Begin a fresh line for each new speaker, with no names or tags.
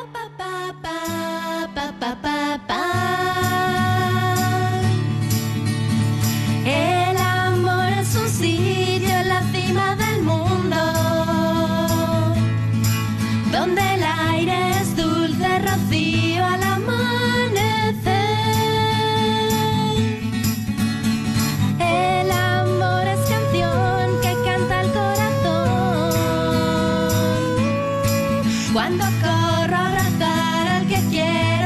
El amor es un sitio en la cima del mundo, donde el aire es dulce rocío al amanecer. El amor es canción que canta el corazón cuando corro a abrazar al que quiero.